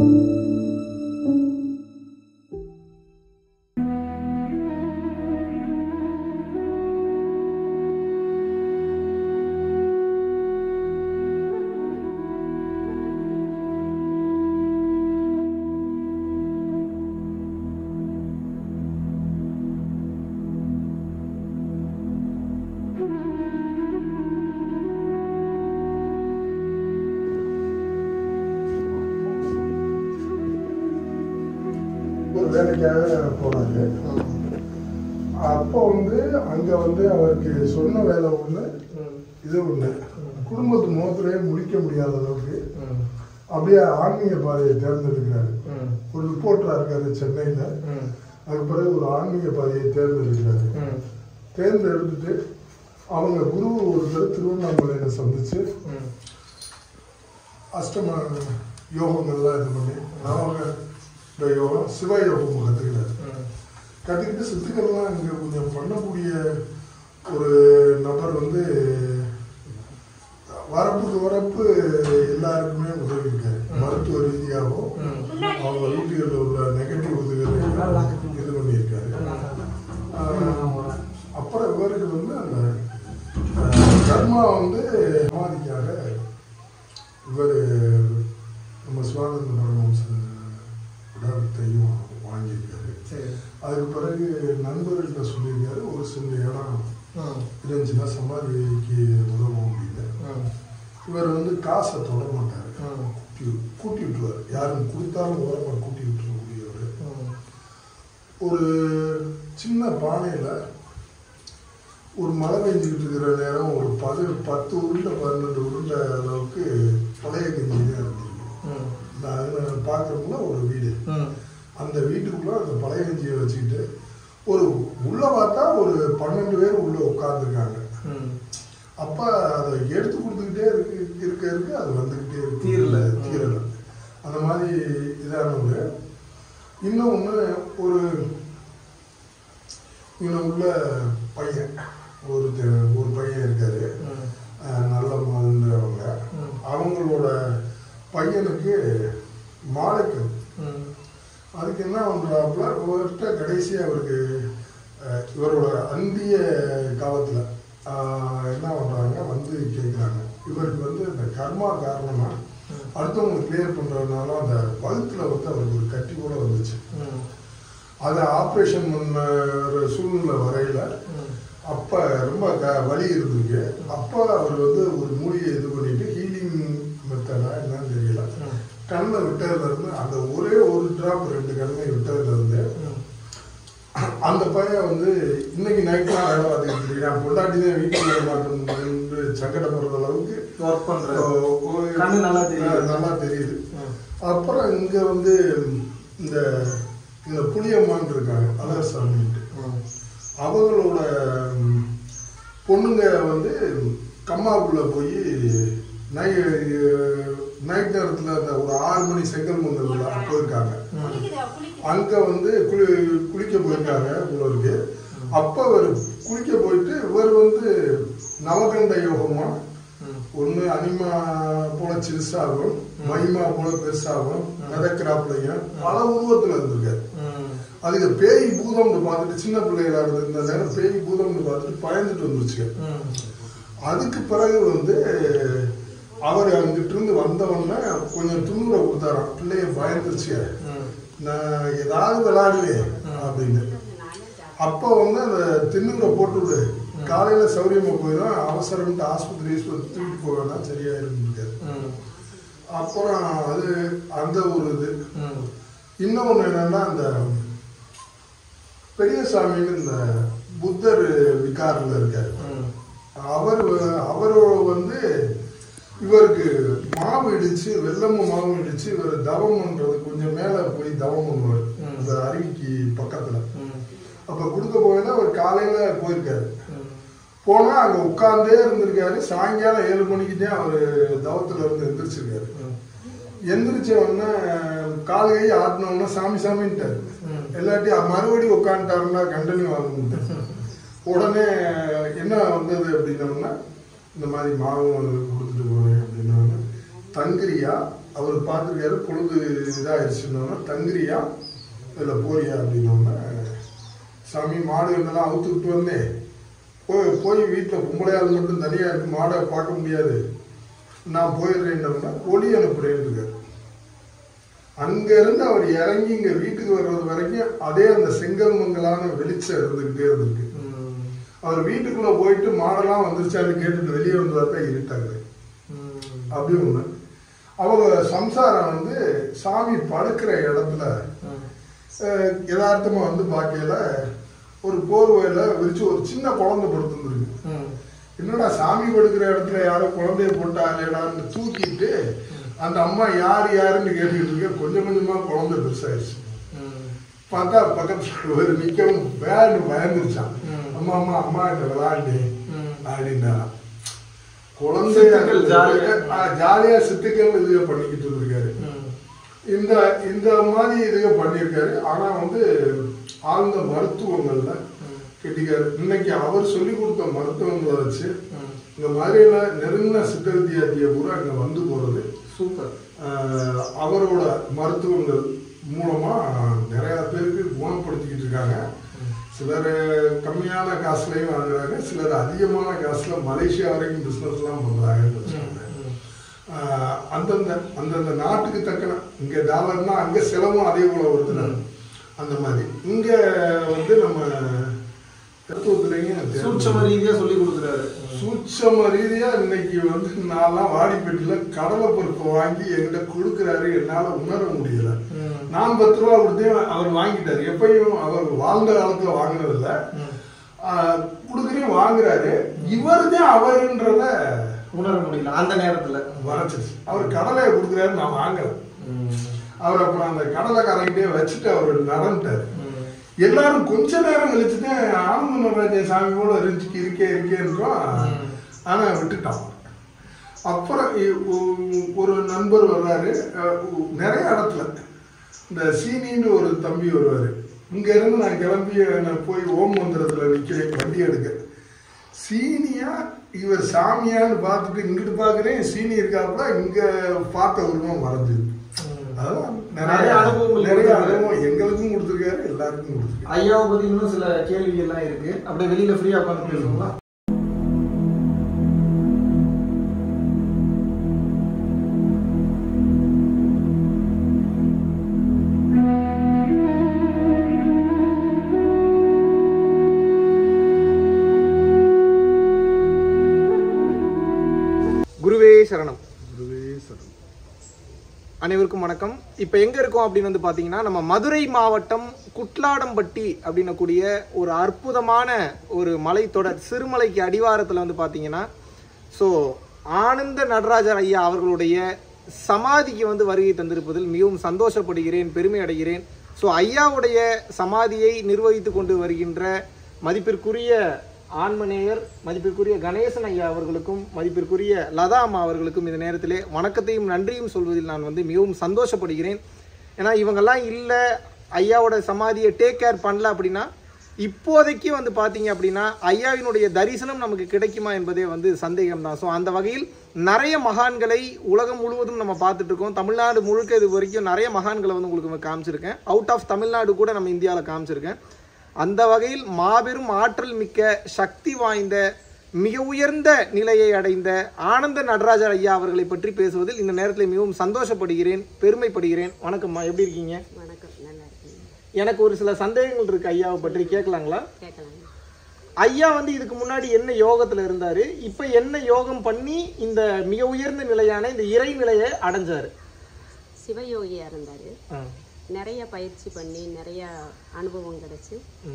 வேலைக்காக போனாரு. அப்போ அங்கே அவருக்கு சொன்ன வேலை ஒன்று, இது ஒன்று, குடும்பத்து முகத்திலே முடிக்க முடியாத அளவுக்கு அப்படியே ஆன்மீக பாதையை தேர்ந்தெடுக்கிறாரு. ஒரு ரிப்போர்ட்டராக இருக்காரு சென்னையில். அதுக்கு பிறகு ஒரு ஆன்மீக பாதையை தேர்ந்தெடுக்கிறாரு. தேர்ந்தெடுத்துட்டு அவங்க குரு ஒருத்தர் திருவண்ணாமலையில் சந்திச்சு அஷ்டம யோகங்கள்லாம் இது பண்ணி யோகம் சிவ யோகம் கற்றுக்கிட்டு சித்துக்கள்லாம் இங்கே கொஞ்சம் பண்ணக்கூடிய ஒரு நபர் வரப்பு எல்லாருக்குமே உதவி இருக்காரு. மருத்துவ ரீதியாகவும் அவங்க வீட்டுகளில் உள்ள நெகட்டிவ் உதவிகளை இது பண்ணியிருக்காரு. அப்புறம் இவருக்கு அந்த கர்மா சமாதிக்காக இவர் நம்ம சிவானந்த பரமஹம்சர் இடத்தையும் வாங்கியிருக்காரு. அதுக்கு பிறகு நண்பர்கள்ட்ட சொல்லியிருக்காரு, ஒரு சில இடம் இருந்துச்சுன்னா சமாதிக்கு உதவும் அப்படின்னு. இவர் காசை தொட மாட்டார், கூட்டி விட்டுருவார். யாரும் கொடுத்தாலும் ஓரமாக கூட்டி விட்டுறக்கூடியவர். ஒரு சின்ன பானையில் ஒரு மழை பெஞ்சிக்கிட்டு இருக்கிற நேரம் ஒரு 10 உருண்டை 12 உருண்டை அளவுக்கு பழைய கஞ்சி தான் இருந்திருக்கு. அதில் பார்க்குறோம்னா ஒரு வீடு, அந்த வீட்டுக்குள்ள அந்த பழைய கஞ்சியை வச்சுக்கிட்டு ஒரு உள்ள பார்த்தா ஒரு 12 பேர் உள்ள உட்கார்ந்துருக்காங்க. அப்போ அதை எடுத்து கொடுத்துக்கிட்டே இருக்கு அது வந்துக்கிட்டே இருக்கு, தீரலை. அந்த மாதிரி இதானவங்க. இன்னொன்று ஒரு இங்கே உள்ள பையன் ஒரு பையன் இருக்காரு, நல்ல மாதிரின்றவங்க. அவங்களோட பையனுக்கு மாலைக்கு அதுக்கு என்ன பண்ணுறாப்புல இவர்கிட்ட கடைசியாக அவருக்கு இவரோட அந்திய காலத்தில் என்ன பண்ணுறாங்க கேட்குறாங்க. இவருக்கு இந்த கர்மா காரணமாக அடுத்தவங்களுக்கு கிளியர் பண்ணுறதுனால அந்த வகுத்தில் அவருக்கு ஒரு கட்டி கூட வந்துச்சு. அதை ஆப்ரேஷன் பண்ண சூழ்நிலை வரையில் அப்போ ரொம்ப வலி இருந்திருக்கு. அப்போ அவர் ஒரு மூலிகை இது பண்ணிட்டு ஹீலிங் மெத்தடா என்னன்னு தெரியல, கண்ணில் விட்டதுலேருந்து அந்த ஒரே ஒரு டிராப் 2 கண்ணையும் விட்டதுலேருந்து அந்த பையன் இன்னைக்கு நைட்லாம் வேலை பார்த்துக்கிட்டு நான் பொண்டாட்டி தான் வீட்டில் வேலை மாட்டேன்னு சங்கடப்படுற அளவுக்கு ஒர்க் பண்ணுறேன், நல்லா தெரியுது. அப்புறம் இங்கே இந்த புளியம்மான் இருக்காங்க, அழகசாமின்ட்டு, அவங்களோட பொண்ணுங்க கம்மாவுக்குள்ளே போய் நைட் நேரத்தில் அந்த ஒரு 6 மணி செங்கல் மந்தல் போயிருக்காங்க. அங்கே குளிக்க போயிருக்காங்க உள்ளவருக்கு. அப்போ அவர் குளிக்க போயிட்டு இவர் நவகண்ட யோகமா ஒன்று அனிமா போல சிறுசாகும், மகிமா போல பெருசாகும், மிதக்கிறாப்புலையும் பல உருவத்தில் இருந்திருக்காரு. அதுக்கு பேய் பூதம்னு பார்த்துட்டு சின்ன பிள்ளைகளா இருந்த நேரம் பேய் பூதம்னு பார்த்துட்டு பயந்துட்டு வந்துருச்சு. அதுக்கு பிறகு அவர் அங்கிட்டு இருந்து வந்தவொடனே கொஞ்சம் துணுரை கொடுத்தாராம். பிள்ளைய பயந்துருச்சு, நான் ஏதாவது விளையாடுவேன் அப்படின்னு. அப்போ அந்த திண்ணுரை போட்டுவிடு, காலையில சௌரியமா போயிடும், அவசரம்ட்டு ஆஸ்பத்திரி தூக்கிட்டு போவேன்னா சரியா இருக்காது. அப்புறம் அது அந்த ஒரு இது. இன்னொன்று என்னன்னா அந்த பெரியசாமின்னு இந்த புத்தர் விகாரில் இருக்காரு. அவரோட இவருக்கு மாவு இடிச்சு வெள்ளமும் மாவும் இடிச்சு இவர் தவம் பண்றது கொஞ்சம் மேல போய் தவம் பண்ணுவார் அந்த அருவிக்கு பக்கத்துல. அப்ப கொடுக்க போயில அவர் காலையில போயிருக்காரு. போனா அங்க உட்கார்ந்தே இருந்திருக்காரு. சாயங்காலம் 7 மணிக்குதே அவரு தவத்துல இருந்து எந்திரிச்சிருக்காரு. எந்திரிச்ச உடனே கால் கை ஆட்டினோம்னா சாமி சாமின்ட்டாரு. எல்லாத்தையும் மறுபடியும் உட்காந்துட்டாருன்னா கண்டனி வாங்க. உடனே என்ன வந்தது அப்படின்னோம்னா இந்த மாதிரி மாவு கொடுத்துட்டு போறேன் அப்படின்னா தங்கிரியா அவர் பார்த்துருக்காரு. பொழுது இதாகிடுச்சுன்னா தங்கிரியா இல்லை போறியா அப்படின்னோடனே, சாமி மாடுகளெல்லாம் அவுத்து விட்டு வந்தேன், போய் வீட்டில் பொம்பளையால் மட்டும் தனியாக இருக்கு, மாடை பார்க்க முடியாது, நான் போயிடுறேன்னோம்னா ஒளி அனுப்புறேன்னு இருக்காரு. அங்கேருந்து அவர் இறங்கி இங்கே வீட்டுக்கு வர்றது வரைக்கும் அதே அந்த செங்கல் மங்கலான வெளிச்சம் இருந்துக்கிட்டே இருந்திருக்கு. அவர் வீட்டுக்குள்ளே போயிட்டு மாடெல்லாம் வந்துருச்சான்னு கேட்டுட்டு வெளியே வந்ததாக தான் இருட்டாங்க. அப்படி ஒன்று. அவங்க சம்சாரம் வந்து சாமி படுக்கிற இடத்துல யதார்த்தமாக வந்து பார்க்கையில ஒரு போர்வையில விரிச்சு ஒரு சின்ன குழந்தை படுத்துருக்கு. என்னடா சாமி படுக்கிற இடத்துல யாரோ குழந்தைய போட்டாலேடான்னு தூக்கிட்டு அந்த அம்மா யாருன்னு கேட்டுக்கிட்டு இருக்க. கொஞ்சம் கொஞ்சமா குழந்தை பெருசாயிடுச்சு. பார்த்தா பக்கத்துல ஒரு நிக்கவும் பயந்துருச்சான். அம்மா அம்மா அம்மா கிட்ட விளையாண்டு அப்படின்னா குழந்தைய ஜாலியா சித்துக்கள் இதுக பண்ணிக்கிட்டு இருந்திருக்காரு. இந்த மாதிரி இதுக பண்ணியிருக்காரு. ஆனா வந்து ஆழ்ந்த மருத்துவங்கள்ல கெட்டிக்காரு. இன்னைக்கு அவர் சொல்லி கொடுத்த மருத்துவங்களை வச்சு இந்த மாதிரியில நெருங்கின சித்த வித்தியார்த்திய பூரா இங்க வந்து போறது சூப்பர். அவரோட மருத்துவங்கள் மூலமா நிறைய பேருக்கு குணப்படுத்திக்கிட்டு இருக்காங்க. சிலர் கம்மியான காசுலையும் வாங்குறாங்க, சிலர் அதிகமான காசுல மலேசியா வரைக்கும் பிசினஸ் எல்லாம் பண்றாங்க. அந்தந்த நாட்டுக்கு தக்கன இங்க டாலர்னா அங்க செலவும் அதே போல வருது. அந்த மாதிரி இங்க வந்து நம்ம சூட்சம ரீதியா சொல்லி கொடுக்குறாரு. சூட்சம ரீதியா இன்னைக்கு வந்து நான்லாம் வாடிப்பேட்டில கடலை பருப்பு வாங்கி என்கிட்ட கொடுக்குறாரு. என்னால உணர முடியல. நான் 10 ரூபா கொடுத்தேன், அவர் வாங்கிட்டாரு. எப்பயும் அவர் வாழ்ந்த காலத்துல வாங்கினதில்ல, கொடுக்குறேன் வாங்குறாரு. இவருதான் அவருன்றத உணர முடியல. அந்த நேரத்துல வரைச்சிருச்சு. அவர் கடலையை கொடுக்குறாரு, நான் வாங்கல. அவர் அப்புறம் அந்த கடலைக்காரங்கிட்டே வச்சுட்டு அவர் நடந்துட்டாரு. எல்லாரும் கொஞ்ச நேரம் கழிச்சுதான் ஆனந்த நடராஜன் சாமி கூட இருக்கேன்றோம். ஆனா விட்டுட்டான். அப்புறம் ஒரு நண்பர் வர்றாரு. நிறைய இடத்துல இந்த சீனின்னு ஒரு தம்பி வருவாரு. இங்க இருந்து நான் கிளம்பி நான் போய் ஓம் மந்திரத்துல நிக்கிறேன் வண்டி எடுக்க. சீனியா இவர் சாமியான்னு பார்த்துட்டு இங்கிட்டு பாக்குறேன், சீனி இருக்காப்புல இங்க பார்த்த உருவம் மறைஞ்சிருக்கு. அதான் நிறைய அனுபவம் எங்களுக்கும் கொடுத்துருக்காரு, எல்லாருக்கும் கொடுத்துருக்காரு. ஐயாவை பத்தி இன்னும் சில கேள்வி எல்லாம் இருக்கு. அப்படியே வெளியில ஃப்ரீயா உட்காந்து பேசுங்களா? குருவே சரணம். அனைவருக்கும் வணக்கம். இப்போ எங்கே இருக்கோம் அப்படின்னு வந்து பார்த்தீங்கன்னா, நம்ம மதுரை மாவட்டம் குட்லாடம்பட்டி அப்படின்னக்கூடிய ஒரு அற்புதமான ஒரு மலைத்தொடர் சிறுமலைக்கு அடிவாரத்தில் வந்து பார்த்தீங்கன்னா, ஸோ ஆனந்த நடராஜர் ஐயா அவர்களுடைய சமாதிக்கு வந்து வருகை தந்திருப்பதில் மிகவும் சந்தோஷப்படுகிறேன், பெருமை அடைகிறேன். ஸோ ஐயாவுடைய சமாதியை நிர்வகித்து கொண்டு வருகின்ற மதிப்பிற்குரிய ஆன்மநேயர் மதிப்பிற்குரிய கணேசன் ஐயா அவர்களுக்கும் மதிப்பிற்குரிய லதா அம்மா அவர்களுக்கும் இந்த நேரத்திலே வணக்கத்தையும் நன்றியும் சொல்வதில் நான் வந்து மிகவும் சந்தோஷப்படுகிறேன். ஏன்னா இவங்கெல்லாம் இல்லை, ஐயாவோட சமாதியை டேக் கேர் பண்ணல அப்படின்னா இப்போதைக்கு வந்து பார்த்தீங்க அப்படின்னா ஐயாவினுடைய தரிசனம் நமக்கு கிடைக்குமா என்பதே வந்து சந்தேகம்தான். ஸோ அந்த வகையில் நிறைய மகான்களை உலகம் முழுவதும் நம்ம பார்த்துட்டு இருக்கோம். தமிழ்நாடு முழுக்க இது வரைக்கும் நிறைய மகான்களை வந்து உங்களுக்கு காமிச்சிருக்கேன். அவுட் ஆஃப் தமிழ்நாடு கூட நம்ம இந்தியாவில் காமிச்சிருக்கேன். அந்த வகையில் மாபெரும் ஆற்றல் மிக்க சக்தி வாய்ந்த மிக உயர்ந்த நிலையை அடைந்த ஆனந்த நடராஜர் ஐயா அவர்களை பற்றி பேசுவதில் இந்த நேரத்தில் மிகவும் சந்தோஷப்படுகிறேன், பெருமைப்படுகிறேன். வணக்கம்மா, எப்படி இருக்கீங்க? வணக்கம், நல்லா இருக்கீங்க. எனக்கு ஒரு சில சந்தேகங்கள் இருக்கு ஐயாவை பற்றி, கேட்கலாங்களா? ஐயா வந்து இதுக்கு முன்னாடி என்ன யோகத்துல இருந்தாரு, இப்ப என்ன யோகம் பண்ணி இந்த மிக உயர்ந்த நிலையான இந்த இறை நிலையை அடைஞ்சாரு? சிவயோகியா இருந்தாரு. நிறைய பயிற்சி பண்ணி நிறைய அனுபவம் கிடைச்சு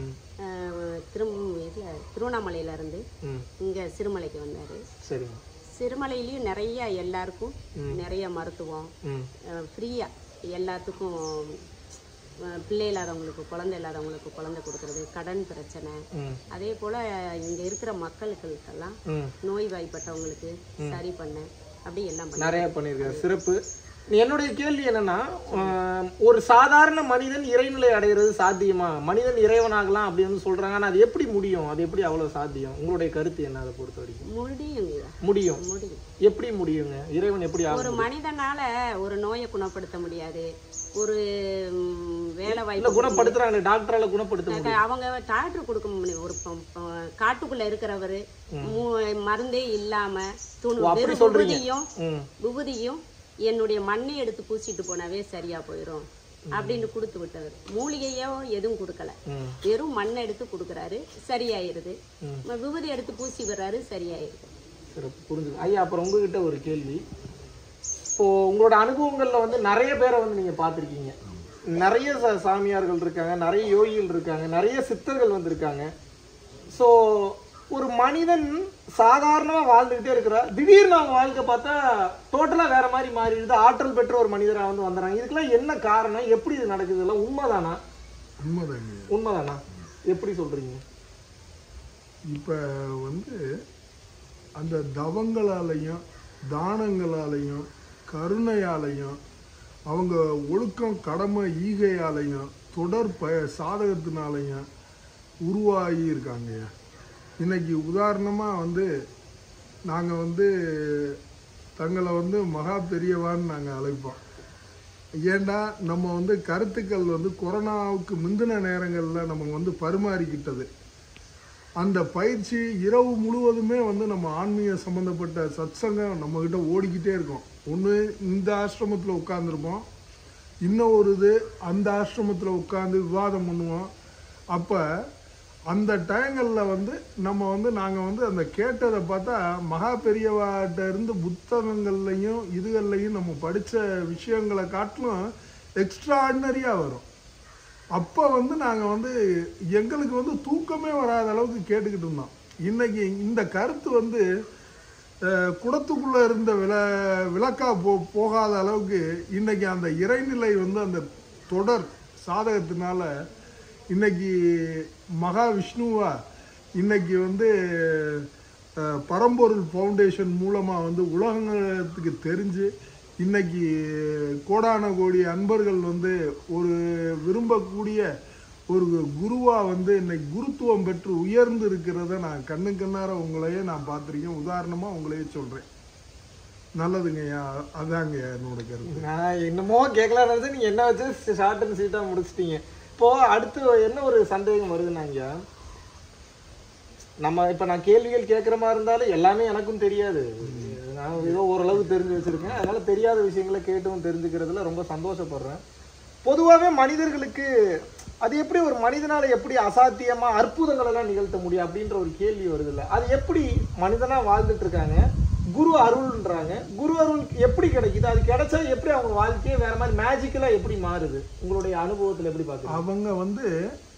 திருவண்ணாமலையில இருந்து இங்க சிறுமலைக்கு வந்தாரு. சிறுமலையிலயும் நிறைய எல்லாருக்கும் நிறைய மருத்துவம் ஃப்ரீயா எல்லாத்துக்கும், பிள்ளை இல்லாதவங்களுக்கு குழந்தை இல்லாதவங்களுக்கு குழந்தை கொடுக்கறது, கடன் பிரச்சனை, அதே போல இங்க இருக்கிற மக்களுக்கெல்லாம் நோய் வாய்ப்பட்டவங்களுக்கு சரி பண்ண அப்படி எல்லாம் நிறைய பண்ணிருக்காரு. சிறப்பு. என்னுடைய கேள்வி என்னன்னா, ஒரு சாதாரண மனிதன் இறைநிலை அடைகிறது சாத்தியமா? மனிதன் இறைவனாகலாம் அப்படின்னு சொல்றாங்க, ஆனா அது எப்படி முடியும்? அது எப்படி அவ்வளவு சாத்தியம்? உங்களுடைய கருத்து என்ன அதை பொறுத்த வரைக்கும்? முடியும். எப்படி முடியுங்க? இறைவன் எப்படி ஒரு மனிதனால ஒரு நோயை குணப்படுத்த முடியாது. ஒரு வேலை வாய்ப்பு குணப்படுத்துறாங்க, டாக்டரால குணப்படுத்த முடியும். அவங்க டாக்டர் கொடுக்க முடியும். ஒரு காட்டுக்குள்ள இருக்கிறவர் மருந்தே இல்லாம விபூதியும் என்னுடைய மண்ணை எடுத்து பூசிட்டு போனாவே சரியா போயிடும் அப்படின்னு கொடுத்து விட்டவர். மூலிகையோ எதுவும் கொடுக்கல, வெறும் மண்ணை எடுத்து கொடுக்கறாரு, சரியாயிருது. விபூதி எடுத்து பூசி வர்றாரு, சரியாயிருது. புரிஞ்சுது ஐயா. அப்புறம் உங்ககிட்ட ஒரு கேள்வி. இப்போ உங்களோட அனுபவங்கள்ல வந்து நிறைய பேரை வந்து நீங்க பார்த்துருக்கீங்க. நிறைய சாமியார்கள் இருக்காங்க, நிறைய யோகிகள் இருக்காங்க, நிறைய சித்தர்கள் வந்திருக்காங்க. ஸோ ஒரு மனிதன் சாதாரணமா வாழ்ந்துகிட்டே இருக்கிறா, திடீர்னு அவங்க வாழ்க்கை பார்த்தா டோட்டலா வேற மாதிரி மாறிடுது. ஆற்றல் பெற்ற ஒரு மனிதராக வந்து வந்துடுறாங்க. இதுக்கெல்லாம் என்ன காரணம்? எப்படி இது நடக்குது? எல்லாம் உண்மைதானா? உண்மைதானா? எப்படி சொல்றீங்க? இப்ப வந்து அந்த தவங்களாலையும் தானங்களாலையும் கருணையாலையும் அவங்க ஒழுக்கம் கடமை ஈகையாலையும் தொடர் சாதகத்தினாலையும் உருவாகி இருக்காங்க. இன்னைக்கு உதாரணமாக வந்து நாங்கள் வந்து தங்களை வந்து மகா பெரியவான்னு நாங்கள் அழைப்போம். ஏண்டா நம்ம வந்து கருத்துக்கள் வந்து கொரோனாவுக்கு முந்தின நேரங்களில் நம்ம வந்து பரிமாறிக்கிட்டது. அந்த பயிற்சி இரவு முழுவதுமே வந்து நம்ம ஆன்மீக சம்மந்தப்பட்ட சத்சங்கம் நம்மக்கிட்ட ஓடிக்கிட்டே இருக்கோம். ஒன்று இந்த ஆசிரமத்தில் உட்காந்துருப்போம், இன்னும் ஒரு இது அந்த ஆசிரமத்தில் உட்காந்து விவாதம் பண்ணுவோம். அப்போ அந்த டைங்களில் வந்து நம்ம வந்து நாங்கள் வந்து அந்த கேட்டதை பார்த்தா மகா பெரியவாட்ட இருந்து புத்தகங்கள்லையும் இதுகள்லையும் நம்ம படித்த விஷயங்களை காட்டிலும் எக்ஸ்ட்ராடினரியாக வரும். அப்போ வந்து நாங்கள் வந்து எங்களுக்கு வந்து தூக்கமே வராத அளவுக்கு கேட்டுக்கிட்டு இருந்தோம். இன்னைக்கு இந்த கருத்து வந்து குடத்துக்குள்ளே இருந்த விளக்கா போகாத அளவுக்கு இன்னைக்கு அந்த இறைநிலை வந்து அந்த தொடர் சாதகத்தினால இன்னைக்கு மகாவிஷ்ணுவா இன்னைக்கு வந்து பரம்பொருள் ஃபவுண்டேஷன் மூலமாக வந்து உலகத்துக்கு தெரிஞ்சு இன்னைக்கு கோடான கோடி அன்பர்கள் வந்து ஒரு விரும்பக்கூடிய ஒரு குருவா வந்து இன்னைக்கு குருத்துவம் பெற்று உயர்ந்து இருக்கிறத நான் கண்ணார உங்களையே நான் பார்த்துருக்கேன். உதாரணமாக உங்களையே சொல்கிறேன். நல்லதுங்கய்யா, அதாங்க என்னோட கருத்து. நான் என்னமோ கேட்கலான்னு நீங்கள் என்ன வச்சு ஷார்ட் அண்ட் ஸ்வீட்டாக முடிச்சிட்டீங்க. இப்போது அடுத்து என்ன ஒரு சந்தேகம் வருதுன்னாங்க, நம்ம இப்போ நான் கேள்விகள் கேட்குற மாதிரி இருந்தாலும் எல்லாமே எனக்கும் தெரியாது. நான் ஏதோ ஓரளவு தெரிஞ்சு வச்சுருக்கேன். அதனால் தெரியாத விஷயங்களை கேட்டும் தெரிஞ்சுக்கிறதுல ரொம்ப சந்தோஷப்படுறேன். பொதுவாகவே மனிதர்களுக்கு அது எப்படி ஒரு மனிதனால் எப்படி அசாத்தியமாக அற்புதங்களெல்லாம் நிகழ்த்த முடியும் அப்படின்ற ஒரு கேள்வி வருது இல்லை? அது எப்படி மனிதனாக வாழ்ந்துட்டு இருக்காங்க, குரு அருள்ன்றாங்க, குரு அருள் எப்படி கிடைக்குது? அது கிடைச்சா எப்படி அவங்க வாழ்க்கையே வேற மாதிரி மேஜிக்கலாக எப்படி மாறுது? உங்களுடைய அனுபவத்தில் எப்படி பார்க்குறீங்க? அவங்க வந்து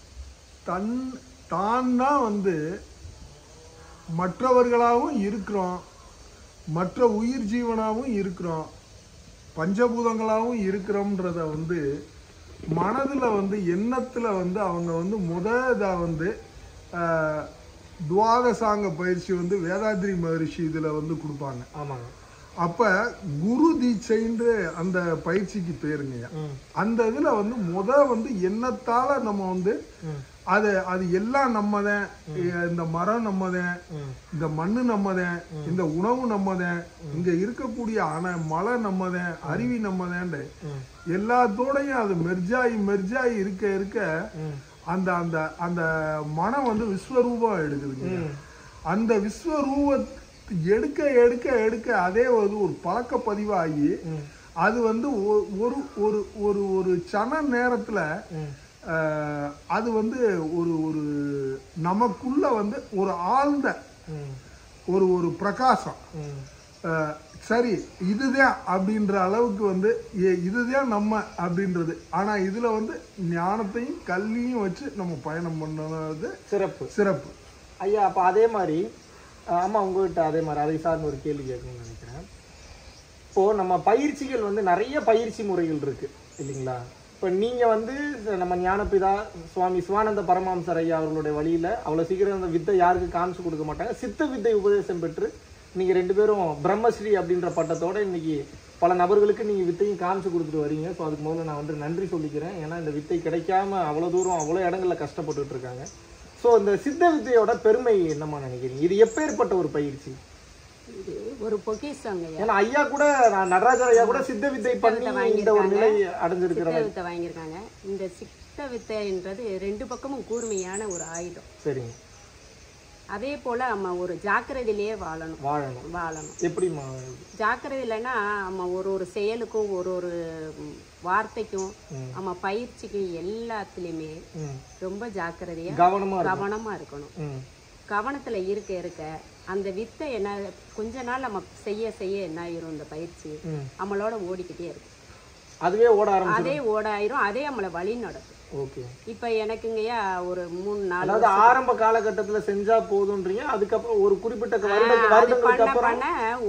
தான் வந்து மற்றவர்களாகவும் இருக்கிறோம், மற்ற உயிர் ஜீவனாகவும் இருக்கிறோம், பஞ்சபூதங்களாகவும் இருக்கிறோம்ன்றத வந்து மனதில் வந்து எண்ணத்தில் வந்து அவங்க வந்து இதாக வந்து துவாதசாங்க பயிற்சி வந்து வேதாத்ரி மகரிஷி இதில் வந்து கொடுப்பாங்க. ஆமாங்க. அப்போ குரு தீட்சைன்ற அந்த பயிற்சிக்கு பேருங்க. அந்த இதில் வந்து வந்து எண்ணத்தால் நம்ம வந்து அது எல்லாம் நம்மதான், இந்த மரம் நம்மதான், இந்த மண்ணு நம்மதான், இந்த உணவு நம்மதான், இங்க இருக்கக்கூடிய மலை நம்மதான், அருவி நம்மதான், எல்லாத்தோடையும் அது மெர்ஜாயி இருக்க அந்த அந்த அந்த மனம் வந்து விஸ்வரூபம் எடுக்குதுங்க. அந்த விஸ்வரூப எடுக்க அதே ஒரு பழக்க பதிவாகி அது வந்து ஒரு சன நேரத்துல அது வந்து ஒரு நமக்குள்ள வந்து ஒரு ஆழ்ந்த ஒரு பிரகாசம், சரி இதுதான் அப்படின்ற அளவுக்கு வந்து இதுதான் நம்ம அப்படின்றது. ஆனா இதுல வந்து ஞானத்தையும் கல்வியும் வச்சு நம்ம பயணம் பண்ணது சிறப்பு ஐயா. அப்ப அதே மாதிரி ஆமா, உங்ககிட்ட அதே மாதிரி அதை சார்ந்த ஒரு கேள்வி கேட்கணும்னு நினைக்கிறேன். இப்போ நம்ம பயிற்சிகள் வந்து நிறைய பயிற்சி முறைகள் இருக்கு இல்லைங்களா? இப்போ நீங்கள் வந்து நம்ம ஞானபிதா சுவாமி சிவானந்த பரமஹம்சர் ஐயா அவர்களுடைய வழியில் அவ்வளோ சீக்கிரம் அந்த வித்தை யாருக்கு காமிச்சு கொடுக்க மாட்டாங்க. சித்த வித்தை உபதேசம் பெற்று நீங்கள் 2 பேரும் பிரம்மஸ்ரீ அப்படின்ற பட்டத்தோடு இன்னைக்கு பல நபர்களுக்கு நீங்கள் வித்தையும் காமிச்சு கொடுத்துட்டு வரீங்க. ஸோ அதுக்கு முதல்ல நான் வந்து நன்றி சொல்லிக்கிறேன். ஏன்னா இந்த வித்தை கிடைக்காம அவ்வளோ தூரம் அவ்வளோ இடங்களில் கஷ்டப்பட்டுட்டு இருக்காங்க. ஸோ இந்த சித்த வித்தையோட பெருமை என்னமா நினைக்கிறீங்க? இது எப்பேற்பட்ட ஒரு பயிற்சி? இது ஒரு பொக்கிஷங்க. ஏன்னா ஐயா கூட நடராஜர் ஐயா கூட சித்த வித்தை பண்ணி இந்த ஒரு நிலை அடைஞ்சிருக்கிறாங்க. சித்த வித்தை வாங்கியிருக்காங்க. இந்த சித்த வித்தைன்றது 2 பக்கமும் கூர்மையான ஒரு ஆயுதம். சரிங்க. அதே போல நம்ம ஒரு ஜாக்கிரதையிலேயே வாழணும். எப்படிமா ஜாக்கிரதை இல்லைன்னா நம்ம ஒரு செயலுக்கும் ஒரு வார்த்தைக்கும் நம்ம பயிற்சிக்கும் எல்லாத்துலயுமே ரொம்ப ஜாக்கிரதையா கவனமா இருக்கணும். கவனத்துல இருக்க அந்த வித்தை என்ன கொஞ்ச நாள் நம்ம செய்ய என்ன ஆயிரும், இந்த பயிற்சி நம்மளோட ஓடிக்கிட்டே இருக்கும். அதுவே ஓடாயிரும். அதே நம்மளை வழி நடக்கும். ஓகே. இப்ப எனக்குங்கய்யா ஒரு 3-4 அதாவது ஆரம்ப காலகட்டத்துல செஞ்சா போதும்ன்றீங்க. அதுக்கப்புறம் ஒரு குறிப்பிட்ட வருடங்களுக்கு அப்புறம்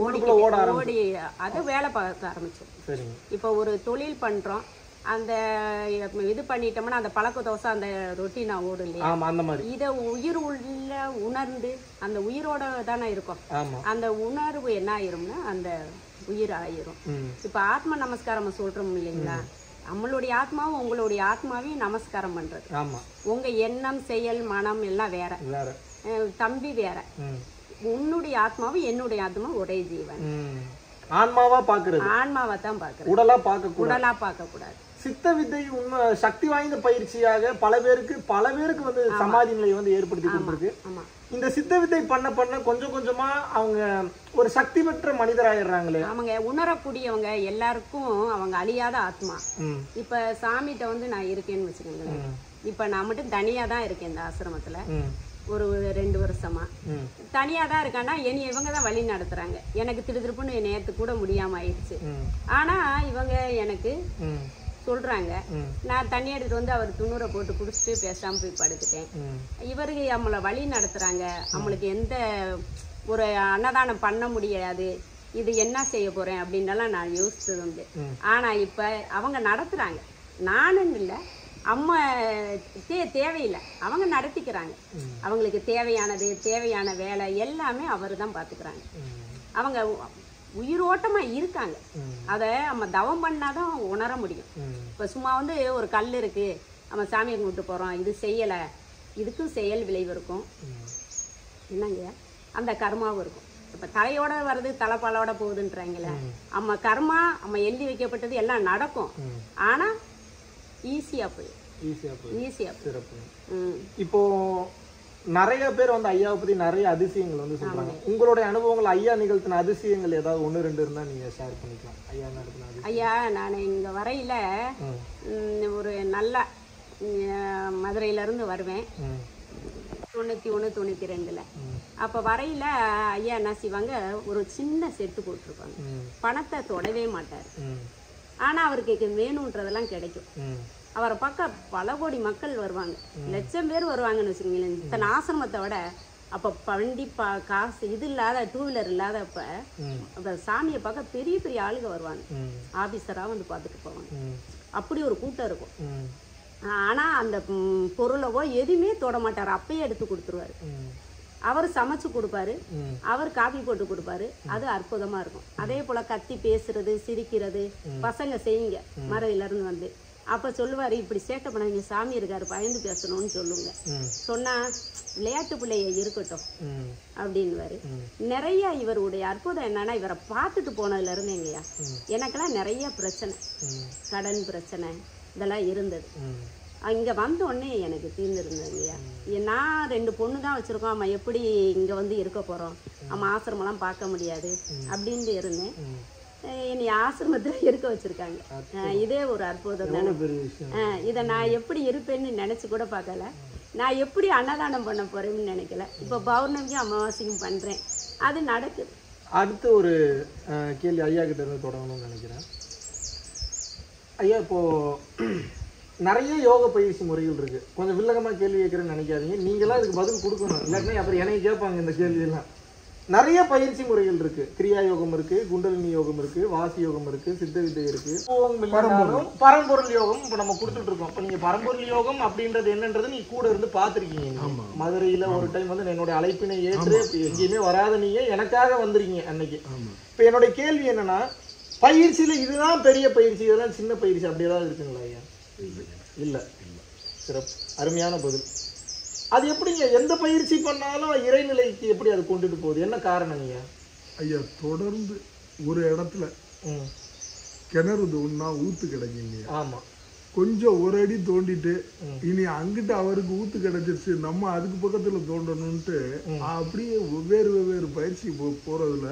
ஓடி அது வேலை பார்க்க ஆரம்பிச்சோம். சரிங்க. இப்ப ஒரு தொழில் பண்றோம், அந்த இது பண்ணிட்டோம்னா அந்த பழக்க தோசை அந்த ரொட்டினா ஓடும் இல்லையா, அந்த மாதிரி இத உயிர் உள்ள உணர்ந்து அந்த உயிரோட தானே இருக்கும். அந்த உணர்வு என்ன ஆயிரும்னா அந்த உயிர் ஆயிரும். இப்ப ஆத்ம நமஸ்காரம் சொல்றோம் இல்லைங்களா, நம்மளுடைய ஆத்மாவும் உங்களுடைய ஆத்மாவையும் நமஸ்காரம் பண்றது. உங்க எண்ணம் செயல் மனம் எல்லாம் வேற, தம்பி வேற. உன்னுடைய ஆத்மாவும் என்னுடைய ஆத்மாவும் ஒரே ஜீவன். ஆன்மாவா பாக்குறது, ஆன்மாவா தான் பாக்குறது, உடலா பார்க்க கூடாது. சித்த வித்தை உண்மை சக்தி வாய்ந்த பயிற்சியாக பல பேருக்கு வந்து சமாதி நிலையை வந்து ஏற்படுத்தி கொடுத்துருக்கு. இந்த சித்த வித்தை பண்ண கொஞ்சம் கொஞ்சமா அவங்க ஒரு சக்தி பெற்ற மனிதராயிடுறாங்களே. அவங்க உணரக்கூடியவங்க எல்லாருக்கும் அவங்க அழியாத ஆத்மா. இப்ப சாமிகிட்ட வந்து நான் இருக்கேன்னு வச்சுக்கோங்களேன். இப்ப நான் மட்டும் தனியா தான் இருக்கேன் இந்த ஆசிரமத்துல. ஒரு 2 வருஷமா தனியா தான் இருக்கான்னா இவங்க தான் வழி நடத்துறாங்க. எனக்கு திருப்புன்னு நேரத்து கூட முடியாம ஆயிடுச்சு. ஆனா இவங்க எனக்கு சொல்றாங்க, நான் தண்ணி எடுத்துட்டு வந்து அவர் துண்ணூரை போட்டு குடிச்சிட்டு பேசாம போய் படுத்துட்டேன். இவருக்கு நம்மளை வழி நடத்துறாங்க. நம்மளுக்கு எந்த ஒரு அன்னதானம் பண்ண முடியாது, இது என்ன செய்ய போறேன் அப்படின்னலாம் நான் யோசிச்சது உண்டு. ஆனா இப்ப அவங்க நடத்துறாங்க. நானும் இல்லை, அம்மா தேவையில்லை, அவங்க நடத்திக்கிறாங்க. அவங்களுக்கு தேவையான வேலை எல்லாமே அவரு தான் பாத்துக்கிறாங்க. அவங்க உயிரோட்டமா இருக்காங்க. அத நம்ம தவம் பண்ணாதான் உணர முடியும். இப்ப சும்மா வந்து ஒரு கல் இருக்கு, நம்ம சாமியை கும்பிட்டு போறோம், இது செய்யல, இதுக்கும் செயல் விளைவு இருக்கும் என்னங்க, அந்த கர்மாவும் இருக்கும். இப்ப தலையோட வருது தலைப்பாலோட போகுதுன்றாங்களே, நம்ம கர்மா நம்ம எழுதி வைக்கப்பட்டது எல்லாம் நடக்கும். ஆனா ஈஸியா இப்போ நிறைய பேர் வந்து ஐயாவை பத்தி நிறைய அதிசயங்கள் வந்து சொல்றாங்க. உங்களுடைய அனுபவங்கள், ஐயா நிகழ்த்தின அதிசயங்கள் ஏதாவது 1-2 இருந்தா நீங்க ஷேர் பண்ணிக்கலாம். ஐயா நான் இங்க வரையில ஒரு நல்ல மதுரையில இருந்து வருவேன் 91-92ல. அப்ப வரையில ஐயா என்ன செய்வாங்க, ஒரு சின்ன செட்டு போட்டிருப்பாங்க. பணத்தை தொடவே மாட்டாரு. ஆனா அவருக்கு வேணும்ன்றதெல்லாம் கிடைக்கும். அவரை பார்க்க பல கோடி மக்கள் வருவாங்க, லட்சம் பேர் வருவாங்கன்னு வச்சுக்கோங்களேன். இத்தனை ஆசிரமத்தை விட அப்ப வண்டி காசு இது இல்லாத 2 வீலர் இல்லாதப்ப சாமியை பார்க்க பெரிய பெரிய ஆளுங்க வருவாங்க. ஆபீசரா வந்து பார்த்துட்டு போவாங்க. அப்படி ஒரு கூட்டம் இருக்கும். ஆனா அந்த பொருளவோ எதுவுமே தொட மாட்டாரு, அப்பயே எடுத்து கொடுத்துருவாரு. அவர் சமைச்சு கொடுப்பாரு, அவர் காபி போட்டு கொடுப்பாரு. அது அற்புதமா இருக்கும். அதே போல கத்தி பேசுறது, சிரிக்கிறது, பசங்க செய்யுங்க மறையில இருந்து வந்து அப்ப சொல்லுவாரு, இப்படி சேட்டை பண்ணாங்க, சாமி இருக்காரு, பயந்து பேசணும்னு சொல்லுங்க. சொன்னா விளையாட்டு பிள்ளைய இருக்கட்டும் அப்படின்னுவாரு. நிறைய இவருடைய அற்புதம் என்னன்னா, இவரை பார்த்துட்டு போனதுல இருந்து எங்கயா எனக்கெல்லாம் நிறைய பிரச்சனை, கடன் பிரச்சனை இதெல்லாம் இருந்தது. இங்க வந்த உடனே எனக்கு தீர்ந்துருந்ததுங்கய்யா. நான் 2 பொண்ணு தான் வச்சிருக்கோம், நம்ம எப்படி இங்க வந்து இருக்க போறோம், நம்ம ஆசிரமெல்லாம் பார்க்க முடியாது அப்படின்னு இருந்தேன். என்னை ஆசிரமத்துல இருக்க வச்சிருக்காங்க. இதே ஒரு அற்புதம் தானே. இதை நான் எப்படி இருப்பேன்னு நினைச்சு கூட பார்க்கல. நான் எப்படி அன்னதானம் பண்ண போறேன்னு நினைக்கல. இப்ப பௌர்ணமிக்கும் அமாவாசைக்கும் பண்றேன், அது நடக்குது. அடுத்து ஒரு கேள்வி ஐயா கிட்ட இருந்து தொடங்கணும்னு நினைக்கிறேன். ஐயா, இப்போ நிறைய யோக பயிற்சி முறைகள் இருக்கு. கொஞ்சம் வில்லகமா கேள்வி கேட்கறேன்னு நினைக்காதீங்க, நீங்களாம் இதுக்கு பதில் கொடுக்கணும், இல்லாட்டினா அப்புறம் எனக்கு கேட்பாங்க இந்த கேள்வி எல்லாம். நிறைய பயிற்சி முறைகள் இருக்கு. கிரியா யோகம் இருக்கு, குண்டலினி யோகம் இருக்கு, வாசி யோகம் இருக்கு, சித்த வித்தை இருக்கு, பரம்பொருள் யோகம் இப்ப நம்ம கொடுத்துட்டு இருக்கோம். இப்ப நீங்க பரம்பொருள் யோகம் அப்படின்றது என்னன்றது நீங்க கூட இருந்து பாத்துருக்கீங்க. மதுரையில ஒரு டைம் வந்து என்னுடைய அழைப்பினை ஏற்று எங்கேயுமே வராத நீங்க எனக்காக வந்துருக்கீங்க அன்னைக்கு. இப்ப என்னுடைய கேள்வி என்னன்னா, பயிற்சியில இதுதான் பெரிய பயிற்சி, இதெல்லாம் சின்ன பயிற்சி அப்படி ஏதாவது இருக்குங்களா ஐயா? இல்ல. சிறப்பு, அருமையான பதில். அது எப்படிங்க, எந்த பயிற்சி பண்ணாலும் இறைநிலைக்கு எப்படி அது கொண்டுட்டு போகுது, என்ன காரணம் ஐயா? ஐயா தொடர்ந்து ஒரு இடத்துல கிணறு தோண்டினா ஊத்து கிடைக்கும் இல்லையா? ஆமா. கொஞ்சம் ஒரு அடி தோண்டிட்டு இனி அங்கிட்ட அவருக்கு ஊத்து கிடைச்சிருச்சு, நம்ம அதுக்கு பக்கத்துல தோண்டணும்ட்டு அப்படியே வெவ்வேறு பயிற்சி போறதுல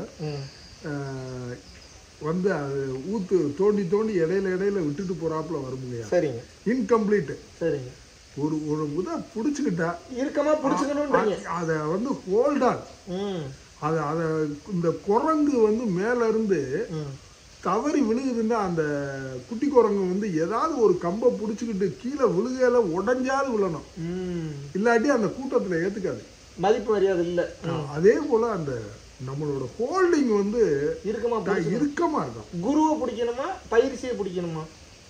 வந்து அது ஊத்து தோண்டி இடையில விட்டுட்டு போறாப்புல வரும் இல்லையா? சரிங்க. இன்கம்ப்ளீட். சரிங்க. ஒரு புடிச்சுக்கிட்டா இருக்கமா புடிச்சுக்கணும், அத வந்து ஹோல்ட் ஆன். அத இந்த குரங்கு வந்து மேல இருந்து தவறி விழுகுதுன்னா அந்த குட்டி குரங்கு வந்து ஏதாவது ஒரு கம்பை புடிச்சுக்கிட்டு கீழே விழுகையில உடஞ்சாது விழணும், இல்லாட்டி அந்த கூட்டத்துல ஏத்துக்காது, மதிப்பு மரியாதை இல்ல. அதே போல அந்த நம்மளோட ஹோல்டிங் வந்து இறுக்கமா இருக்கும். குருவை பிடிக்கணுமா பயிற்சியை பிடிக்கணுமா?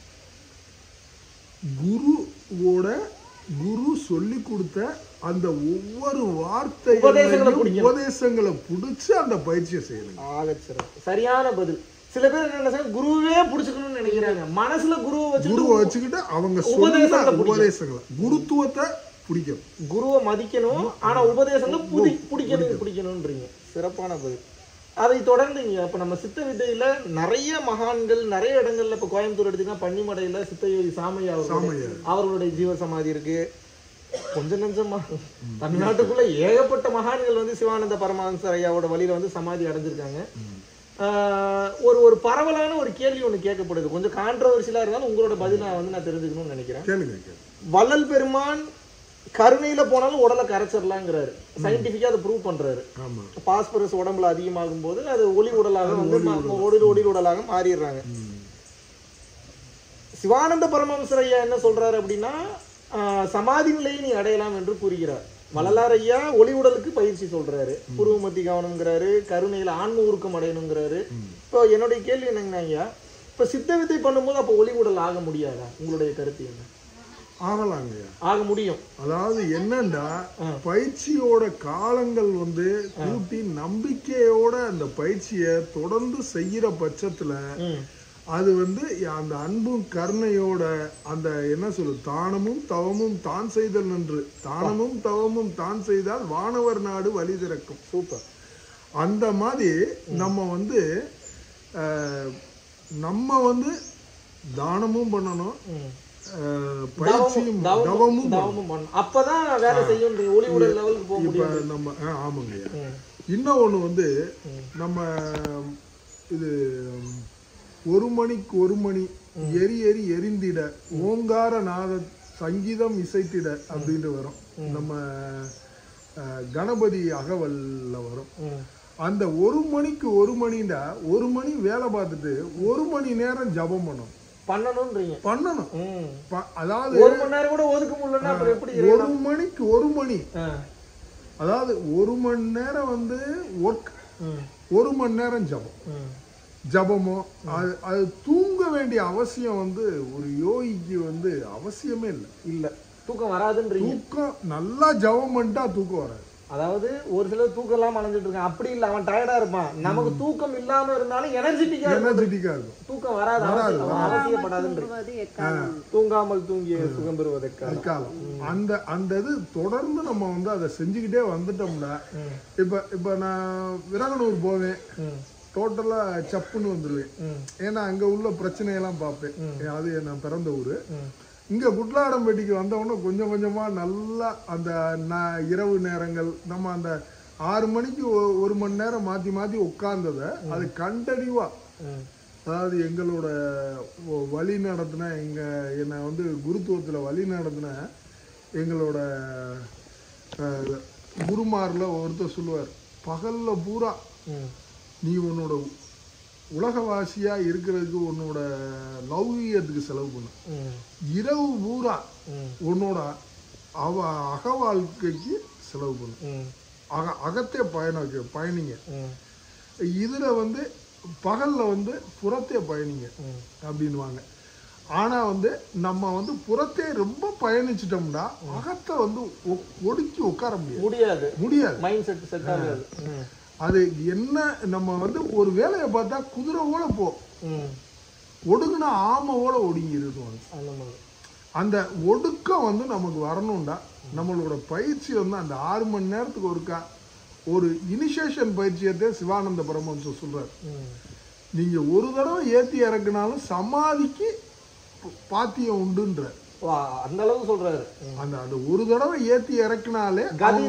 குரு சொல்லி கொடுத்த அந்த ஒவ்வொரு உபதேசங்களை பிடிச்சு அந்த பயிற்சியை செய்யணும். சரியான பதில். சில பேர் என்ன நினைச்சாங்க, குருவே பிடிச்சுக்கணும்னு நினைக்கிறாங்க. மனசுல குருவை வச்சுக்கிட்டு அவங்க உபதேசங்களை குருத்துவத்தை பிடிக்கணும், குருவை மதிக்கணும், ஆனா உபதேசங்களை பிடிக்கணும்ன்றீங்க. சிறப்பான பதில். அதை தொடர்ந்துங்க இப்ப நம்ம சித்த வித்தையில நிறைய மகான்கள் நிறைய இடங்கள்ல, இப்ப கோயம்புத்தூர் எடுத்தீங்கன்னா பன்னிமடையில சித்தயோகி சாமையா அவர்களுடைய ஜீவ சமாதி இருக்கு. கொஞ்சம் நஞ்சமா தமிழ்நாட்டுக்குள்ள ஏகப்பட்ட மகான்கள் வந்து சிவானந்த பரமஹம்சர் ஐயாவோட வழியில வந்து சமாதி அடைஞ்சிருக்காங்க. ஒரு பரவலான ஒரு கேள்வி ஒண்ணு கேட்கப்படுது, கொஞ்சம் கான்ட்ரோவர்சியலா இருந்தாலும் உங்களோட பதில வந்து நான் தெரிஞ்சுக்கணும்னு நினைக்கிறேன். வள்ளல் பெருமான் கருணையில போனாலும் உடலை கரைச்சிடலாங்கிறாரு, சயின்டிபிக்கா அதை ப்ரூவ் பண்றாரு. பாஸ்பரஸ் உடம்புல அதிகமாகும் போது அது ஒளி உடலாக வந்து ஒளி உடலாக மாறிடுறாங்க. சிவானந்த பரமஹம்சர் ஐயா என்ன சொல்றாரு அப்படின்னா, சமாதி நிலையை நீ அடையலாம் என்று கூறுகிறார். வள்ளலார் ஐயா ஒளி உடலுக்கு பயிற்சி சொல்றாரு, புருவமத்தி கவனம்ங்கிறாரு, கருணையில ஆன்ம உருக்கம் அடையணுங்கிறாரு. இப்போ என்னுடைய கேள்வி என்னங்கன்னா ஐயா, இப்ப சித்த வித்தை பண்ணும்போது அப்ப ஒளி உடல் ஆக முடியாதா? உங்களுடைய கருத்து என்ன? ஆகலாங்க, ஆக முடியும். அதாவது என்னன்னா பயிற்சியோட காலங்கள் வந்து கூட்டி நம்பிக்கையோட அந்த பயிற்சியை தொடர்ந்து செய்யற பட்சத்துல அது வந்து அந்த அன்பும் கருணையோட அந்த என்ன சொல்லு, தானமும் தவமும் தான் செய்தல் நன்று, தானமும் தவமும் தான் செய்தால் வானவர் நாடு வழி திறக்கும். சூப்பர். அந்த மாதிரி நம்ம வந்து தானமும் பண்ணணும், பயிற்சியும் தவமும் அப்பதான் வேலை செய்யும், ஒளி உடல் லெவலுக்கு போக முடியும் நம்ம. ஆமாங்க. இன்னும் ஒண்ணு வந்து நம்ம இது ஒரு மணிக்கு ஒரு மணி எரிந்திட ஓங்கார நாத சங்கீதம் இசைத்திட அப்படின்ட்டு வரும், நம்ம கணபதி அகவல்ல வரும். அந்த ஒரு மணிக்கு ஒரு மணிண்டா ஒரு மணி வேலை பார்த்துட்டு ஒரு மணி நேரம் ஜபம் பண்ணணும். அதாவது ஒரு மணி நேரம் கூட ஒதுக்க முடியலன்னா அப்புறம் எப்படி? ஒரு மணிக்கு ஒரு மணி, அதாவது ஒரு மணி நேரம் வந்து ஒர்க், ஒரு மணி நேரம் ஜபமோ அது தூங்க வேண்டிய அவசியம் வந்து ஒரு யோகிக்கு வந்து அவசியமே இல்லை. தூக்கம் வராதுன்றீங்க? தூக்கம் நல்லா ஜபம் பண்ணிட்டா தூக்கம் வராது. அதாவது ஒரு சிலர் தூக்கம் இல்லாம அலைஞ்சிட்டு இருக்கான், அப்படி இல்ல, அவன் டயர்டா இருப்பான். நமக்கு தூக்கம் இல்லாம இருந்தாலும் எனர்ஜெட்டிக்கா இருக்கும், தூக்கம் வராது, அவசியப்படாதுன்றது. தூங்காமல் தூங்கிய சுகம் பெறுவதற்காக அந்த இது தொடர்ந்து நம்ம வந்து அதை செஞ்சுக்கிட்டே வந்துட்டோம்னா, இப்ப நான் விரகனூர் போவேன், டோட்டலா சப்புன்னு வந்துருவேன். ஏன்னா அங்க உள்ள பிரச்சனையெல்லாம் பார்ப்பேன், அது நான் பிறந்த ஊரு. இங்க குட்லாடம்பேட்டிக்கு வந்தவொடனே கொஞ்சம் கொஞ்சமா நல்லா அந்த இரவு நேரங்கள் நம்ம அந்த 6 மணிக்கு ஒரு மணி நேரம் மாத்தி உட்கார்ந்தத அது கண்டினியூவா, அதாவது எங்களோட வழி நடத்தின என்னை வந்து குருத்துவத்துல வழி நடத்தின எங்களோட குருமார்ல ஒருத்தர் சொல்லுவார், பகல்ல பூரா நீ உன்னோட உலகவாசியா இருக்கிறதுக்கு உன்னோட லௌகியத்துக்கு செலவு பண்ணு, இரவு பூரா உன்னோட அக வாழ்க்கைக்கு செலவு பண்ணு, அகத்தே பயணிங்க, இதுல வந்து பகல்ல வந்து புறத்தே பயணிங்க அப்படின்வாங்க. ஆனா வந்து நம்ம வந்து புறத்தே ரொம்ப பயணிச்சிட்டோம்னா அகத்தை வந்து ஒடுக்கி உட்கார முடியாது. மைண்ட் செட் ஆகாது. அது என்ன, நம்ம வந்து ஒரு வேலையை பார்த்தா குதிரை ஓட போ, ஒடுங்குனா ஆமை ஓட ஒடுங்கிருக்கும். அந்த ஒடுக்கம் வந்து நமக்கு வரணும்டா நம்மளோட பயிற்சி வந்து அந்த 6 மணி நேரத்துக்கு ஒருக்கா ஒரு இனிஷியேஷன் பயிற்சியத்தை சிவானந்த பரமஹம்சர் சொல்றாரு. நீங்க ஒரு தடவை ஏத்தி இறக்குனாலும் சமாதிக்கு பாத்தியம் உண்டுன்றார். அந்த அளவுக்கு சொல்றாரு. அந்த ஒரு தடவை ஏத்தி இறக்குனாலே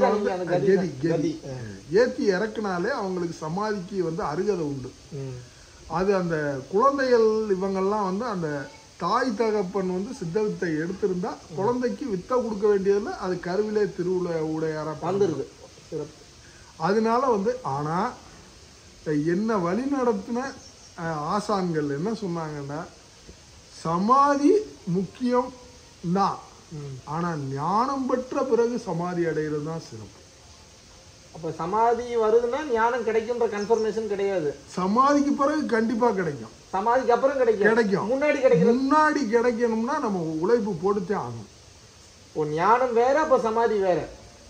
ஏத்தி இறக்குனாலே அவங்களுக்கு சமாதிக்கு வந்து அருகதை உண்டு. அது அந்த குழந்தைகள் இவங்கெல்லாம் வந்து அந்த தாய் தகப்பன் வந்து சித்த வித்தை எடுத்திருந்தா குழந்தைக்கு வித்தை கொடுக்க வேண்டியதுல அது கருவிலே உடையாரா வந்துருது. அதனால வந்து ஆனா என்ன வழி நடத்தின ஆசான்கள் என்ன சொன்னாங்கன்னா, சமாதி முக்கியம் தான், ஆனா ஞானம் பெற்ற பிறகு சமாதி அடைகிறது தான் சிறப்பு. அப்ப சமாதி வருதுன்னா ஞானம் கிடைக்கும்ன்ற கன்ஃபர்மேஷன் கிடையாது. சமாதிக்கு பிறகு கண்டிப்பா கிடைக்கும். சமாதிக்கு அப்புறம் கிடைக்கும். முன்னாடி கிடைக்கணும்னா நம்ம உழைப்பு போட்டுத்தே ஆகும். ஞானம் வேற, அப்ப சமாதி வேற.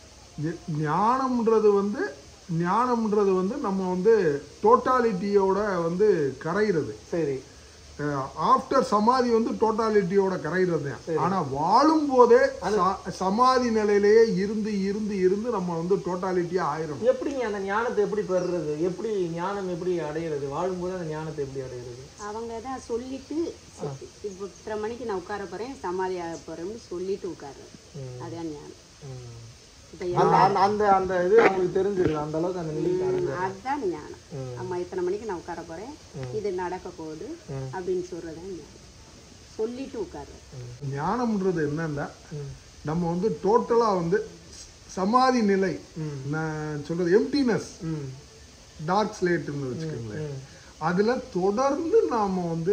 ஞானம்ன்றது வந்து நம்ம வந்து டோட்டாலிட்டியோட வந்து கரைகிறது. சரி. ஆஃப்டர் சமாதி வந்து டோட்டாலிட்டியோட கரைகிறது. ஆனா வாழும் போதே சமாதி நிலையிலேயே இருந்து இருந்து இருந்து நம்ம வந்து டோட்டாலிட்டியா ஆயிரும். எப்படிங்க அந்த ஞானத்தை எப்படி பெறுறது? எப்படி ஞானம் எப்படி அடையிறது? வாழும் போது அந்த ஞானத்தை எப்படி அடையிறது? அவங்க தான் சொல்லிட்டு இப்போ இத்தனை மணிக்கு நான் உட்கார போறேன், சமாதி ஆக போறேன்னு சொல்லிட்டு உட்கார்றது. அதான் ஞானம். அந்த அந்த இது அவங்களுக்கு தெரிஞ்சிருக்கு. அந்த அளவுக்கு அந்த நிலைக்கு அதுதான் ஞானம். அம்மா இத்தனை மணிக்கு நான் உட்கார போறேன், இது நடக்க போகுது அப்படின்னு சொல்றதுதான் ஞானம். சொல்லிட்டு உட்கார்றது. ஞானம்ன்றது என்னன்னா, நம்ம வந்து டோட்டலா வந்து சமாதி நிலை, நான் சொல்றது எம்டினஸ், டார்க் ஸ்லேட்னு வச்சுக்கோங்களேன், அதுல தொடர்ந்து நாம வந்து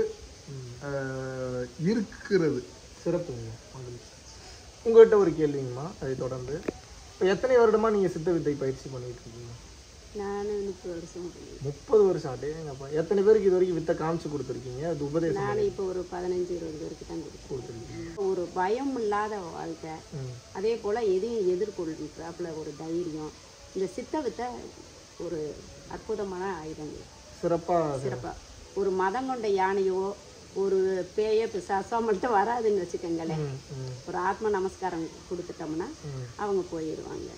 இருக்கிறது சிறப்பு. உங்ககிட்ட ஒரு கேள்விங்கம்மா, அதை தொடர்ந்து இப்போ எத்தனை வருடமா நீங்க சித்த வித்தை பயிற்சி பண்ணிட்டு இருக்கீங்க? நான் 30 வருஷம். 30 வருஷம். அடேங்கப்பா. எத்தனை பேருக்கு இது வரைக்கும் வித்தை காமிச்சு கொடுத்துருக்கீங்க? அது உபதேசம் நான் இப்போ ஒரு 15-20 பேருக்கு தான் கொடுத்துருக்கேன். ஒரு பயம் இல்லாத வாழ்க்கை, அதே போல எதையும் எதிர்கொள்றாப்புல ஒரு தைரியம். இந்த சித்த வித்தை ஒரு அற்புதமான ஆயுதங்கள். சிறப்பா ஒரு மதம் கொண்ட யானையோ ஒரு பேய பிசாசோ மட்டும் வராதுன்னு வச்சுக்கோங்களேன். ஒரு ஆத்ம நமஸ்காரம் கொடுத்துட்டோம்னா அவங்க போயிடுவாங்க.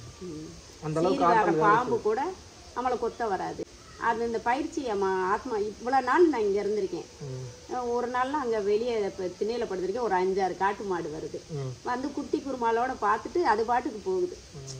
பாம்பு கூட நம்மளை கொத்த வராது. அது இந்த பயிற்சி ஆத்மா. இவ்வளவு நாள் நான் இங்க இருந்திருக்கேன். ஒரு நாள்லாம் அங்க வெளியே திண்ணையில படுத்திருக்கேன். ஒரு 5-6 காட்டு மாடு வருது, வந்து குட்டி குருமாலோட பார்த்துட்டு அது பாட்டுக்கு போகுது.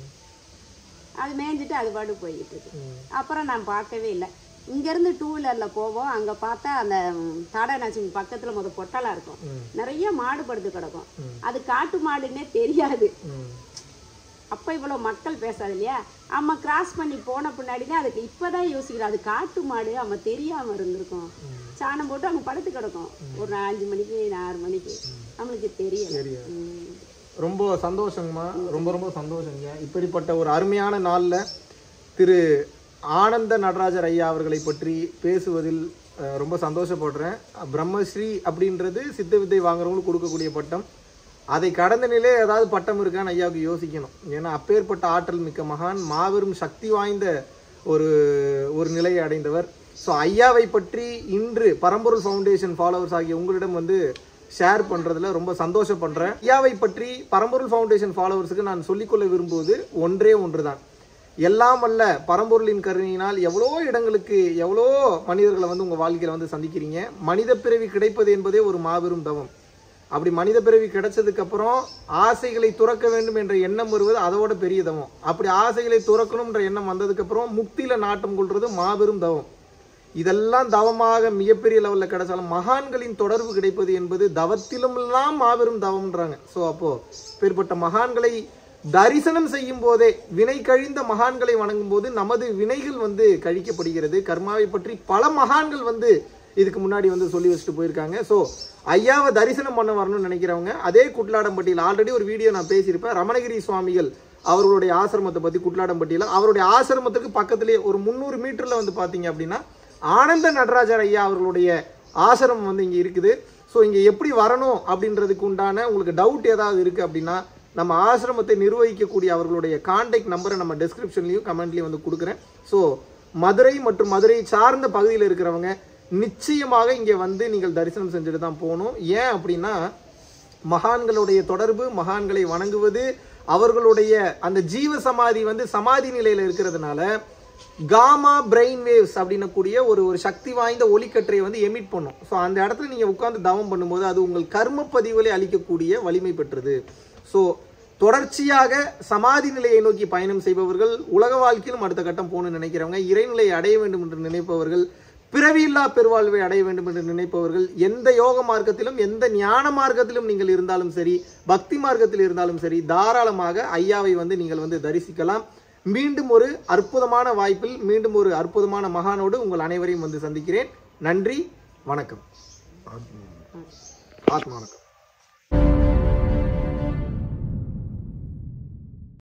அது மேய்ஞ்சிட்டு அது பாட்டுக்கு போய்கிட்டு இருக்கு. அப்புறம் நான் பார்க்கவே இல்லை. இங்கேருந்து 2 வீலரில் போவோம். அங்கே பார்த்தா அந்த தாடாநாச்சிங் பக்கத்தில் பொட்டலாக இருக்கும், நிறைய மாடு படுத்து கிடக்கும். அது காட்டு மாடுன்னே தெரியாது. அப்போ இவ்வளோ மக்கள் பேசாது இல்லையா. அம்மா கிராஸ் பண்ணி போன பின்னாடி தான் அதுக்கு இப்போதான் யோசிக்கிறோம், அது காட்டு மாடு அம்மா தெரியாமல் இருந்திருக்கும். சாணம் போட்டு அங்கே படுத்து கிடக்கும் ஒரு 5 மணிக்கு 6 மணிக்கு, நம்மளுக்கு தெரியல. ரொம்ப சந்தோஷங்கம்மா, ரொம்ப ரொம்ப சந்தோஷங்க. இப்படிப்பட்ட ஒரு அருமையான நாளில் திரு ஆனந்த நடராஜர் ஐயா அவர்களை பற்றி பேசுவதில் ரொம்ப சந்தோஷப்படுறேன். பிரம்மஸ்ரீ அப்படின்றது சித்த வித்தை வாங்குறவங்களுக்கு கொடுக்கக்கூடிய பட்டம். அதை கடந்த நிலை ஏதாவது பட்டம் இருக்கான்னு ஐயாவுக்கு யோசிக்கணும். ஏன்னா அப்பேற்பட்ட ஆற்றல் மிக்க மகான், மாபெரும் சக்தி வாய்ந்த ஒரு நிலையை அடைந்தவர். ஸோ ஐயாவை பற்றி இன்று பரம்பொருள் ஃபவுண்டேஷன் ஃபாலோவர்ஸ் ஆகிய உங்களிடம் வந்து ஷேர் பண்ணுறதுல ரொம்ப சந்தோஷப்படுறேன். ஐயாவை பற்றி பரம்பொருள் ஃபவுண்டேஷன் ஃபாலோவர்ஸுக்கு நான் சொல்லிக்கொள்ள விரும்புவது ஒன்றே ஒன்று தான். எல்லாம் அல்ல பரம்பொருளின் கருணையினால் எவ்வளோ இடங்களுக்கு எவ்வளோ மனிதர்களை வந்து உங்கள் வாழ்க்கையில் வந்து சந்திக்கிறீங்க. மனித பிறவி கிடைப்பது என்பதே ஒரு மாபெரும் தவம். அப்படி மனித பிறவி கிடைச்சதுக்கப்புறம் ஆசைகளை துறக்க வேண்டும் என்ற எண்ணம் வருவது அதோட பெரிய தவம். அப்படி ஆசைகளை துறக்கணும்ன்ற எண்ணம் வந்ததுக்கப்புறம் முக்தியில் நாட்டம் கொள்வது மாபெரும் தவம். இதெல்லாம் தவமாக மிகப்பெரிய லெவலில் கிடைச்சாலும் மகான்களின் தொடர்பு கிடைப்பது என்பது தவத்திலும் எல்லாம் மாபெரும் தவம்ன்றாங்க. ஸோ அப்போது பேர்பட்ட மகான்களை தரிசனம் செய்யும் போதே, வினை கழிந்த மகான்களை வணங்கும் போது நமது வினைகள் வந்து கழிக்கப்படுகிறது. கர்மாவை பற்றி பல மகான்கள் வந்து இதுக்கு முன்னாடி வந்து சொல்லி வச்சுட்டு போயிருக்காங்க. ஸோ ஐயாவை தரிசனம் பண்ண வரணும்னு நினைக்கிறவங்க அதே குட்லாடம்பட்டியில் ஆல்ரெடி ஒரு வீடியோ நான் பேசியிருப்பேன். ரமணகிரி சுவாமிகள் அவர்களுடைய ஆசிரமத்தை பற்றி குட்லாடம்பட்டியில், அவருடைய ஆசிரமத்துக்கு பக்கத்திலேயே ஒரு 300 மீட்டரில் வந்து பார்த்தீங்க அப்படின்னா ஆனந்த நடராஜர் ஐயா அவர்களுடைய ஆசிரமம் வந்து இங்கே இருக்குது. ஸோ இங்கே எப்படி வரணும் அப்படின்றதுக்கு உண்டான உங்களுக்கு டவுட் ஏதாவது இருக்குது அப்படின்னா நம்ம ஆசிரமத்தை நிர்வகிக்கக்கூடிய அவர்களுடைய கான்டாக்ட் நம்பரை நம்ம டிஸ்கிரிப்ஷன்லையும் கமெண்ட்லையும் வந்து கொடுக்குறேன். ஸோ மதுரை மற்றும் மதுரை சார்ந்த பகுதியில் இருக்கிறவங்க நிச்சயமாக இங்கே வந்து நீங்கள் தரிசனம் செஞ்சுட்டு தான் போகணும். ஏன் அப்படின்னா மகான்களுடைய தொடர்பு, மகான்களை வணங்குவது, அவர்களுடைய அந்த ஜீவ சமாதி வந்து சமாதி நிலையில இருக்கிறதுனால காமா பிரெயின் வேவ்ஸ் அப்படின்னக்கூடிய ஒரு சக்தி வாய்ந்த ஒலிக்கற்றையை வந்து எமிட் பண்ணும். ஸோ அந்த இடத்துல நீங்கள் உட்காந்து தவம் பண்ணும்போது அது உங்கள் கர்ம பதிவுகளை அளிக்கக்கூடிய வலிமை பெற்றது. ஸோ தொடர்ச்சியாக சமாதி நிலையை நோக்கி பயணம் செய்பவர்கள், உலக வாழ்க்கையிலும் அடுத்த கட்டம் போகணும்னு நினைக்கிறவங்க, இறைநிலையை அடைய வேண்டும் என்று நினைப்பவர்கள், பிறவியில்லா பெருவாழ்வை அடைய வேண்டும் என்று நினைப்பவர்கள், எந்த யோக மார்க்கத்திலும் எந்த ஞான மார்க்கத்திலும் நீங்கள் இருந்தாலும் சரி, பக்தி மார்க்கத்தில் இருந்தாலும் சரி, தாராளமாக ஐயாவை வந்து நீங்கள் வந்து தரிசிக்கலாம். மீண்டும் ஒரு அற்புதமான வாய்ப்பில் மீண்டும் ஒரு அற்புதமான மகானோடு உங்கள் அனைவரையும் வந்து சந்திக்கிறேன். நன்றி, வணக்கம். ஆத்மா வணக்கம்.